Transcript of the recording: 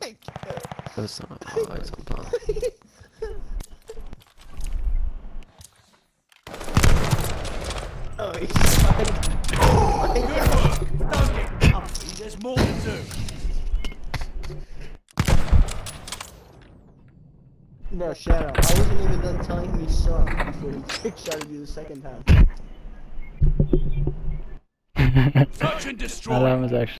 That's not hard sometimes. Oh, he's fine. Good work. Don't get comfy. There's more to do. No, shut up. I wasn't even done telling him he sucked before he trick-shotted you the second time. Search and destroy. That was actually